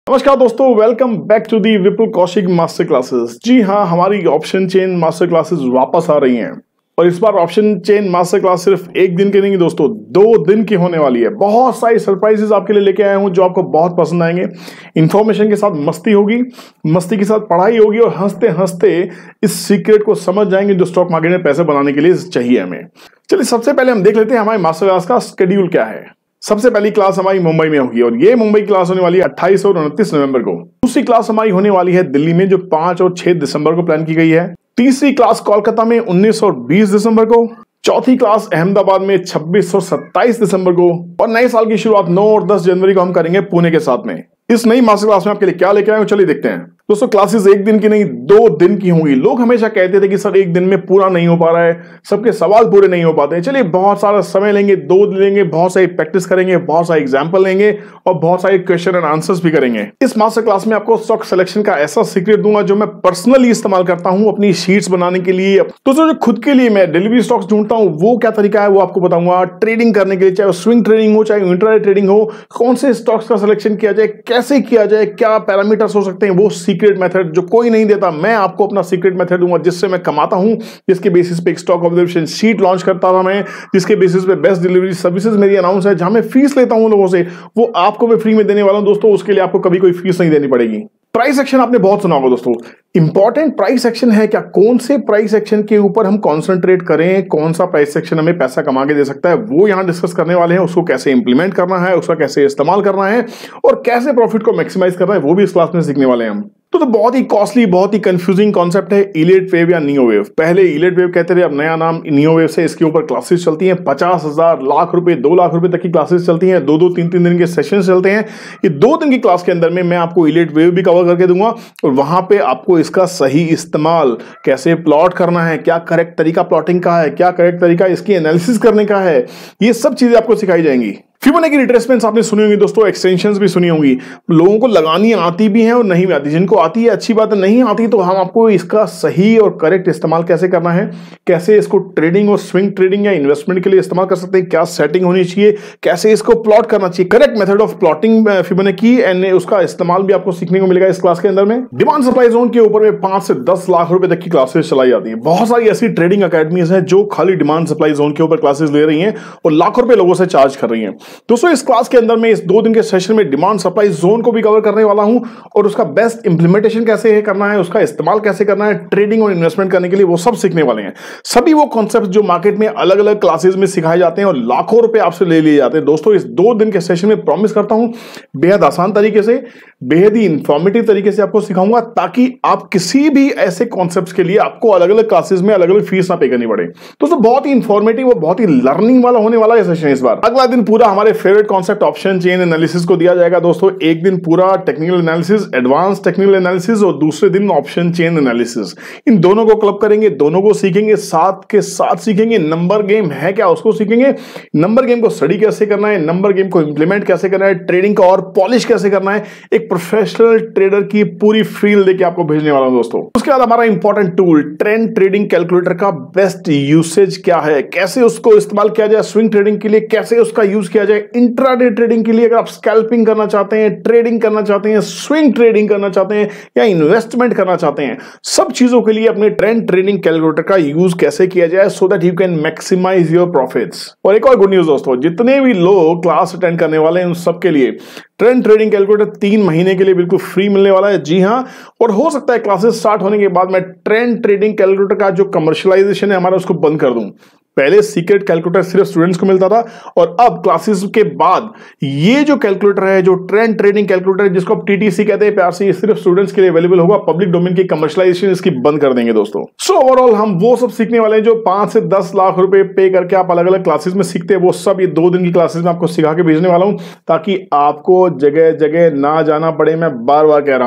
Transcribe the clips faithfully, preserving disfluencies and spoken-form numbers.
नमस्कार दोस्तों, welcome back to the Vipul Kaushik master classes. जी हाँ, हमारी ऑप्शन चेन मास्टर क्लासेस वापस आ रही हैं और इस बार ऑप्शन चेन मास्टर क्लास सिर्फ एक दिन की नहीं दोस्तों, दो दिन की होने वाली है। बहुत सारी सरप्राइजेस आपके लिए लेके आया हूं जो आपको बहुत पसंद आएंगे। इंफॉर्मेशन के साथ मस्ती होगी, मस्ती के साथ पढ़ाई होगी और हंसते हंसते इस सीक्रेट को समझ जाएंगे जो स्टॉक मार्केट में पैसे बनाने के लिए चाहिए हमें। चलिए सबसे पहले हम देख लेते हैं हमारे मास्टर क्लास का शेड्यूल क्या है। सबसे पहली क्लास हमारी मुंबई में होगी और ये मुंबई क्लास होने वाली है अट्ठाईस और उनतीस नवंबर को। दूसरी क्लास हमारी होने वाली है दिल्ली में जो पांच और छह दिसंबर को प्लान की गई है। तीसरी क्लास कोलकाता में उन्नीस और बीस दिसंबर को। चौथी क्लास अहमदाबाद में छब्बीस और सत्ताईस दिसंबर को। और नए साल की शुरुआत नौ और दस जनवरी को हम करेंगे पुणे के साथ में। इस नई मास्टर क्लास में आपके लिए क्या लेके आए हो, चलिए देखते हैं। दोस्तों क्लासेस एक दिन की नहीं दो दिन की होंगी। लोग हमेशा कहते थे कि सर एक दिन में पूरा नहीं हो पा रहा है, सबके सवाल पूरे नहीं हो पाते हैं। चलिए बहुत सारा समय लेंगे, दो दिन लेंगे, बहुत सारी प्रैक्टिस करेंगे, बहुत सारे एग्जाम्पल लेंगे और बहुत सारे क्वेश्चन एंड आंसर्स भी करेंगे। इस मास्टर क्लास में आपको स्टॉक सिलेक्शन का ऐसा सीक्रेट दूंगा जो मैं पर्सनली इस्तेमाल करता हूं अपनी शीट्स बनाने के लिए। दोस्तों जो खुद के लिए मैं डिलीवरी स्टॉक्स ढूंढता हूं वो क्या तरीका है वो आपको बताऊंगा। ट्रेडिंग करने के लिए, चाहे स्विंग ट्रेडिंग हो चाहे इंट्राडे ट्रेडिंग हो, कौन से स्टॉक्स का सिलेक्शन किया जाए, कैसे किया जाए, क्या पैरामीटर्स हो सकते हैं, वो सीक्रेट मेथड जो कोई नहीं देता, मैं आपको अपना सीक्रेट मेथड दूंगा जिससे मैं कमाता हूं, जिसके बेसिस पे एक स्टॉक ऑब्जर्वेशन शीट लॉन्च करता था मैं, जिसके बेसिस पे बेस्ट डिलीवरी सर्विसेज मेरी अनाउंस है, जहां मैं फीस लेता हूं लोगों से, वो आपको मैं फ्री में देने वाला हूं दोस्तों। उसके लिए आपको कभी कोई फीस नहीं देनी पड़ेगी। प्राइस एक्शन आपने बहुत सुना होगा दोस्तों, इंपॉर्टेंट प्राइस एक्शन है क्या, कौन से प्राइस एक्शन के ऊपर हम कंसंट्रेट करें, कौन सा प्राइस एक्शन हमें पैसा कमा के दे सकता है, वो यहां डिस्कस करने वाले हैं। उसको कैसे इंप्लीमेंट करना है, उसका कैसे इस्तेमाल करना है और कैसे प्रॉफिट को मैक्सिमाइज करना है, वो भी इस क्लास में सीखने वाले हैं हम। तो, तो बहुत ही कॉस्टली, बहुत ही कंफ्यूजिंग कॉन्सेप्ट है इलियट वेव या नियो वेव। पहले इलियट वेव कहते थे, अब नया नाम नियो वेव से इसके ऊपर क्लासेस चलती हैं। पचास हजार लाख रुपए दो लाख रुपए तक की क्लासेस चलती हैं, दो दो तीन तीन दिन के सेशन चलते हैं। ये दो दिन की क्लास के अंदर में मैं आपको इलियट वेव भी कवर करके दूंगा और वहां पे आपको इसका सही इस्तेमाल, कैसे प्लॉट करना है, क्या करेक्ट तरीका प्लॉटिंग का है, क्या करेक्ट तरीका इसकी एनालिसिस करने का है, ये सब चीजें आपको सिखाई जाएंगी। फिबोनाची रिट्रेसमेंट्स आपने सुनी होंगी दोस्तों, एक्सटेंशंस भी सुनी होंगी। लोगों को लगानी आती भी है और नहीं भी आती। जिनको आती है अच्छी बात है, नहीं आती तो हम आपको इसका सही और करेक्ट इस्तेमाल कैसे करना है, कैसे इसको ट्रेडिंग और स्विंग ट्रेडिंग या इन्वेस्टमेंट के लिए इस्तेमाल कर सकते हैं, क्या सेटिंग होनी चाहिए, कैसे इसको प्लॉट करना चाहिए, correct method of plotting Fibonacci and उसका इस्तेमाल भी आपको सीखने को मिलेगा इस क्लास के अंदर में। डिमांड सप्लाई जोन के ऊपर में पांच से दस लाख रुपए तक की क्लासेस चलाई जाती है। बहुत सारी ऐसी ट्रेडिंग अकेडमीज हैं जो खाली डिमांड सप्लाई जोन के ऊपर क्लासेस ले रही हैं और लाखों रुपए लोगों से चार्ज कर रही हैं। दोस्तों इस क्लास के अंदर में इस दो दिन के सेशन में डिमांड सप्लाई जोन को भी कवर करने वाला हूं और उसका बेस्ट इंप्लीमेंटेशन कैसे है करना है, उसका इस्तेमाल कैसे करना है ट्रेडिंग और इन्वेस्टमेंट करने के लिए, वो सब सीखने वाले हैं। सभी वो कॉन्सेप्ट जो मार्केट में अलग अलग क्लासेस में सिखाए जाते हैं और लाखों रुपए आपसे ले लिए जाते हैं। दोस्तों इस दो दिन के सेशन में प्रॉमिस करता हूं बेहद आसान तरीके से, बेहद ही इंफॉर्मेटिव तरीके से आपको सिखाऊंगा ताकि आप किसी भी ऐसे कॉन्सेप्ट्स के लिए आपको अलग अलग क्लासेस में अलग अलग फीस ना पे करनी पड़े। दोस्तों बहुत ही इंफॉर्मेटिव और बहुत ही लर्निंग वाला होने वाला है सेशन इस बार। अगला दिन पूरा हमारे favourite concept option chain analysis को दिया जाएगा दोस्तों। एक दिन पूरा technical analysis, advance technical analysis और दूसरे दिन ऑप्शन चेन एनालिसिस। इन दोनों को क्लब करेंगे, दोनों को सीखेंगे, साथ के साथ सीखेंगे नंबर गेम है क्या उसको सीखेंगे, नंबर गेम को स्टडी कैसे करना है, नंबर गेम को इंप्लीमेंट कैसे करना है, ट्रेडिंग का और पॉलिश कैसे करना है, एक प्रोफेशनल ट्रेडर की पूरी फील्ड लेके आपको भेजने वाला हूं दोस्तों। उसके बाद हमारा important tool trend trading calculator का बेस्ट यूसेज क्या है, कैसे उसको इस्तेमाल किया जाए स्विंग ट्रेडिंग के लिए, कैसे उसका यूज किया जाए इंट्राडे ट्रेडिंग के लिए। अगर आप स्कैल्पिंग करना चाहते हैं, ट्रेडिंग करना चाहते हैं, स्विंग ट्रेडिंग करना चाहते हैं या इन्वेस्टमेंट करना चाहते हैं, सब चीजों के लिए अपने ट्रेंड ट्रेडिंग कैलकुलेटर का यूज कैसे किया जाए so that you can maximise your profits. और एक और गुड न्यूज दोस्तों, जितने भी लोग क्लास अटेंड करने वाले हैं उन सबके लिए ट्रेंड ट्रेडिंग कैलकुलेटर तीन महीने के लिए बिल्कुल फ्री मिलने वाला है। जी हां, और हो सकता है क्लासेस स्टार्ट होने के बाद मैं ट्रेंड ट्रेडिंग कैलकुलेटर का जो कमर्शियलाइजेशन है हमारा उसको बंद कर दूं। पहले सीक्रेट कैलकुलेटर सिर्फ स्टूडेंट्स को मिलता था और अब क्लासेस के बाद ये जो कैलकुलेटर है, जो ट्रेंड ट्रेडिंग कैलकुलेटर जिसको आप टीटीसी कहते हैं प्यार से, ये सिर्फ स्टूडेंट्स के लिए अवेलेबल होगा। पब्लिक डोमेन की कमर्शियलाइजेशन इसकी बंद कर देंगे दोस्तों। सो ओवरऑल हम वो सब सीखने वाले हैं जो पांच से दस लाख रुपए पे करके आप अलग अलग क्लासेस में सीखते हैं। वो सब ये दो दिन की क्लासेस में आपको सिखा के भेजने वाला हूं ताकि आपको जगह जगह ना जाना पड़े। मैं बार बार कह रहा हूं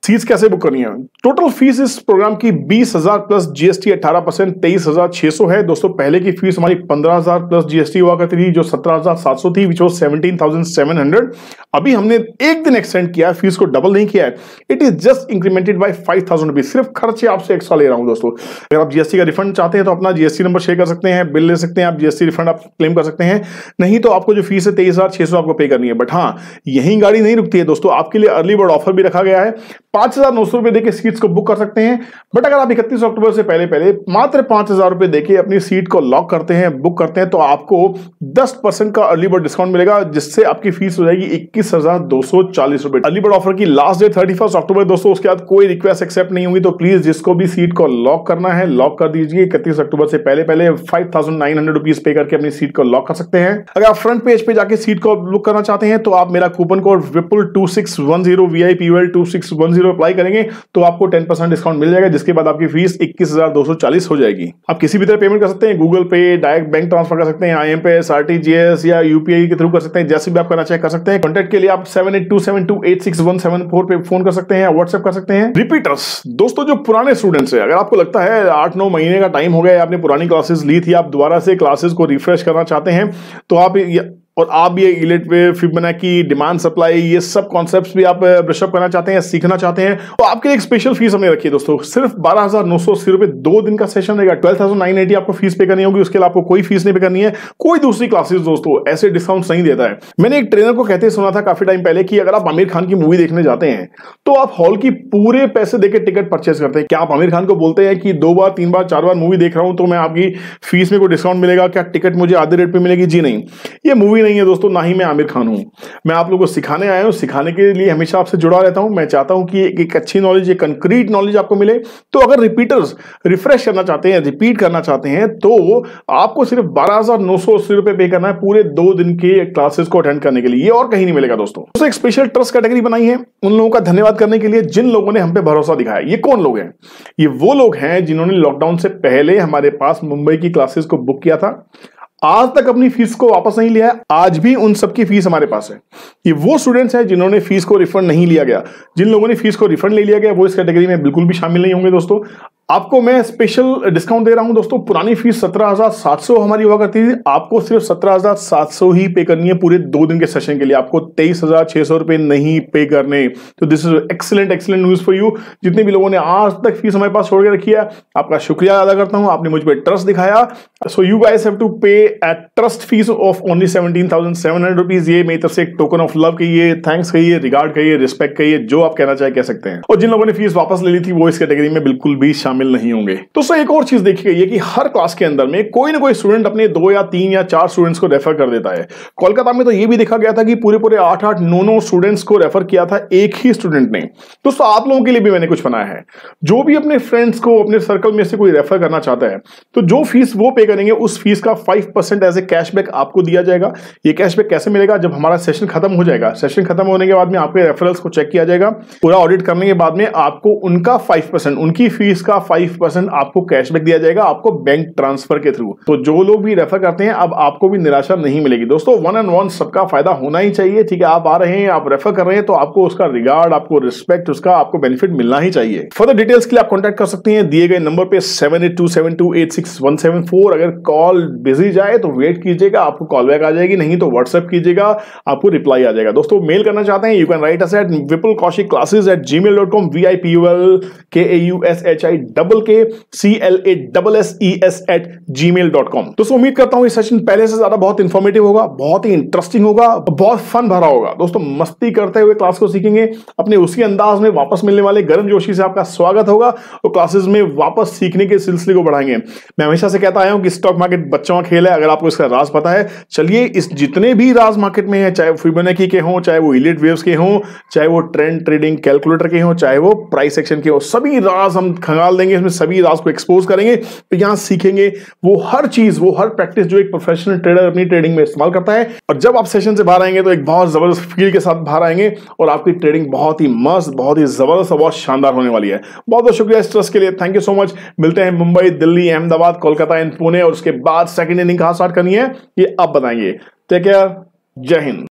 सीट्स कैसे बुक करनी है? टोटल फीस इस प्रोग्राम की बीस हजार प्लस जीएसटी अठारह परसेंट तेईस हजार छह सौ है दोस्तों। पहले की फीस हमारी पंद्रह हजार प्लस जीएसटी हुआ करती थी जो सत्रह हजार सात सौ थी, which was seventeen thousand seven hundred. अभी हमने एक दिन एक्सटेंड किया है, फीस को डबल नहीं किया है, it is just incremented by five thousand rupees. सिर्फ खर्चे आपसे एक्स्ट्रा ले रहा हूं दोस्तों। अगर आप जीएसटी का रिफंड चाहते हैं तो अपना जीएसटी नंबर शेयर कर सकते हैं, बिल ले सकते हैं, आप जीएसटी रिफंड आप क्लेम कर सकते हैं। नहीं तो आपको जो फीस है तेईस हजार छह सौ आपको पे करनी है। बट हाँ, यही गाड़ी नहीं रुकती है दोस्तों, आपके लिए अर्ली बर्ड ऑफर भी रखा गया है। पांच हजार नौ सौ रुपए देके सीट्स को बुक कर सकते हैं। बट अगर आप इकतीस अक्टूबर से पहले पहले मात्र पांच हजार रुपए देके अपनी सीट को लॉक करते हैं, बुक करते हैं, तो आपको दस परसेंट का अर्ली बर्ड डिस्काउंट मिलेगा, जिससे आपकी फीस हो जाएगी इक्कीस हजार दो सौ चालीस रुपए। अर्ली बर्ड ऑफर की last date thirty first October दोस्तों, उसके बाद कोई रिक्वेस्ट एक्सेप्ट नहीं होगी। तो प्लीज जिसको भी सीट को लॉक करना है लॉक कर दीजिए। इकतीस अक्टूबर से पहले पहले five thousand nine hundred rupees pay करके अपनी सीट को लॉक कर सकते हैं। अगर आप फ्रंट पेज पे जाके सीट को बुक करना चाहते हैं तो आप मेरा coupon code Vipul two six one zero V I P U L two six one zero apply करेंगे तो आपको टेन परसेंट डिस्काउंट मिल जाएगा, जिसके बाद आपकी फीस इक्कीस हजार दो सौ चालीस हो जाएगी। आप किसी भी तरह पेमेंट कर सकते हैं, गूगल पे, डायरेक्ट बैंक ट्रांसफर कर सकते हैं, आईएमपीएस, आरटीजीएस या यूपीआई के थ्रू कर सकते हैं, जैसे भी आप करना चाहे कर सकते हैं। कॉन्टैक्ट के लिए आप seven eight two seven two eight six one seven four पे फोन कर सकते हैं, व्हाट्सएप कर सकते हैं। रिपीटर्स दोस्तों, जो पुराने स्टूडेंट्स है, अगर आपको लगता है आठ नौ महीने का टाइम हो गया, आपने पुरानी क्लासेस ली थी, आप दोबारा से क्लासेस को रिफ्रेश करना चाहते हैं, तो आप और आप ये Elliott wave, Fibonacci, demand supply, ये सब कॉन्सेप्ट्स भी आप ब्रशअप करना चाहते हैं, सीखना चाहते हैं, तो आपके लिए एक स्पेशल फीस हमने रखी है दोस्तों। सिर्फ बारह हजार नौ सौ अस्सी रुपए दो दिन का सेशन रहेगा। ट्वेल्व थाउजेंड नाइन एटी आपको फीस पे करनी होगी, उसके लिए आपको कोई फीस नहीं पे करनी है। कोई दूसरी क्लासेस दोस्तों ऐसे डिस्काउंट नहीं देता है। मैंने एक ट्रेनर को कहते सुना था काफी टाइम पहले कि अगर आप आमिर खान की मूवी देखने जाते हैं तो आप हॉल की पूरे पैसे देकर टिकट परचेज करते हैं। क्या आप आमिर खान को बोलते हैं कि दो बार तीन बार चार बार मूवी देख रहा हूं तो मैं आपकी फीस में कोई डिस्काउंट मिलेगा, क्या टिकट मुझे आधे रेट पे मिलेगी? जी नहीं, ये मूवी नहीं है दोस्तों, ना ही आमिर खान हूं। मैं आप लोगों को सिखाने आया हूं, सिखाने के लिए हमेशा आपसे जुड़ा रहता हूं। मैं चाहता हूं कि एक, एक अच्छी नॉलेज, एक कंक्रीट नॉलेज आपको मिले। तो अगर रिपीटर्स रिफ्रेश करना चाहते हैं, रिपीट करना चाहते हैं, तो आपको सिर्फ बारह हजार नौ सौ अस्सी रुपए पे करना है पूरे दो दिन के क्लासेस को अटेंड करने के लिए। ये और कहीं नहीं मिलेगा दोस्तों। तो एक स्पेशल ट्रस्ट कैटेगरी बनाई है उन लोगों का धन्यवाद करने के लिए जिन लोगों ने हम पे भरोसा दिखाया। ये कौन लोग हैं? ये वो लोग हैं जिन्होंने लॉकडाउन से पहले हमारे पास मुंबई की क्लासेस को बुक किया था, आज तक अपनी फीस को वापस नहीं लिया है, आज भी उन सबकी फीस हमारे पास है। ये वो स्टूडेंट्स हैं जिन्होंने फीस को रिफंड नहीं लिया गया। जिन लोगों ने फीस को रिफंड ले लिया गया वो इस कैटेगरी में बिल्कुल भी शामिल नहीं होंगे दोस्तों। आपको मैं स्पेशल डिस्काउंट दे रहा हूं दोस्तों। पुरानी फीस सत्रह हजार सात सौ हमारी हुआ करती थी, आपको सिर्फ सत्रह हजार सात सौ ही पे करनी है पूरे दो दिन के सेशन के लिए। आपको तेईस हजार छह सौ रुपए नहीं पे करने। तो this is excellent excellent news for you. जितने भी लोगों ने आज तक फीस हमारे पास छोड़ के रखी है, आपका शुक्रिया अदा करता हूं, आपने मुझ पर ट्रस्ट दिखाया। So you guys have to pay at trust fees of only seventeen thousand seven hundred rupees. ये मेरी तरफ से एक टोकन ऑफ लव कहिए, थैंक्स कहिए, रिगार्ड कहिए, रिस्पेक्ट कहिए, जो आप कहना चाहे कह सकते हैं। और जिन लोगों ने फीस वापस ले ली थी वो इस कैटेगरी में बिल्कुल भी शामिल नहीं होंगे। तो सर एक और चीज देखी गई है कि हर क्लास के अंदर में कोई ना कोई स्टूडेंट अपने दो या तीन या चार स्टूडेंट्स को रेफर कर देता है। कोलकाता में तो ये भी देखा गया था कि पूरे पूरे आठ आठ नौ नौ स्टूडेंट्स को रेफर किया था एक ही स्टूडेंट ने। दोस्तों आप लोगों के लिए भी मैंने कुछ बनाया है। जो भी अपने फ्रेंड्स को अपने सर्कल में से कोई रेफर करना चाहता है तो जो फीस वो पे करेंगे उस फीस का five percent as a cashback आपको दिया जाएगा। ये कैशबैक कैसे मिलेगा? जब हमारा सेशन खत्म हो जाएगा, सेशन खत्म होने के बाद में आपके रेफरल्स को चेक किया जाएगा, पूरा ऑडिट करने के बाद में आपको उनका फाइव परसेंट, उनकी फीस का फाइव परसेंट आपको कैशबैक दिया जाएगा, आपको बैंक ट्रांसफर के थ्रू। तो जो लोग भी रेफर करते हैं अब आपको भी निराशा नहीं मिलेगी दोस्तों। वन एंड वन सबका फायदा होना ही चाहिए। ठीक है, आप आ रहे हैं, आप रेफर कर रहे हैं तो आपको उसका रिगार्ड, आपको रिस्पेक्ट, उसका आपको बेनिफिट मिलना ही चाहिए। फर्दर डिटेल्स के लिए आप कॉन्टैक्ट कर सकते हैं दिए गए नंबर पे seven eight two seven two eight six one seven four. अगर कॉल बिजी जाए तो वेट कीजिएगा, आपको कॉल बैक आ जाएगी, नहीं तो व्हाट्सएप कीजिएगा, आपको रिप्लाई आ जाएगा। दोस्तों मेल करना चाहते हैं, you can write us at Vipul Kaushik classes at Gmail dot com, V I P U L K A U S H I double K C L A double S E S at Gmail dot com. दोस्तों उम्मीद करता हूं ये session पहले से ज्यादा बहुत informative होगा, बहुत ही इंटरेस्टिंग होगा, बहुत फन भरा होगा। दोस्तों मस्ती करते हुए क्लास को सीखेंगे, अपने उसी अंदाज में वापस मिलने वाले गर्म जोशी से आपका स्वागत होगा और क्लासेस में वापस सीखने के सिलसिले को बढ़ाएंगे। मैं हमेशा से कहता आया हूं कि स्टॉक मार्केट बच्चों का खेल है। अगर आपको इसका राज पता है, चलिए इस जितने भी राज मार्केट में है, चाहे वो फिबोनाची के हों, चाहे वो इलीट वेव्स के हों, चाहे वो ट्रेंड ट्रेडिंग कैलकुलेटर के हों, चाहे वो प्राइस एक्शन के हों, सभी राज हम खंगाल देंगे, इसमें सभी राज को एक्सपोज करेंगे। तो यहां सीखेंगे वो हर चीज, वो हर प्रैक्टिस जो एक प्रोफेशनल ट्रेडर अपनी ट्रेडिंग में इस्तेमाल करता है। और जब आप सेशन से बाहर आएंगे तो एक बहुत जबरदस्त फील के साथ बाहर आएंगे और आपकी ट्रेडिंग बहुत ही मस्त, बहुत ही जबरदस्त और बहुत शानदार होने वाली है। बहुत बहुत शुक्रिया इस ट्रस्ट के लिए, थैंक यू सो मच। मिलते हैं मुंबई, दिल्ली, अहमदाबाद, कोलकाता एंड पुणे, और उसके बाद सेकंड इनिंग कहां स्टार्ट करनी है ये आप बताएंगे। टेक केयर, जय हिंद।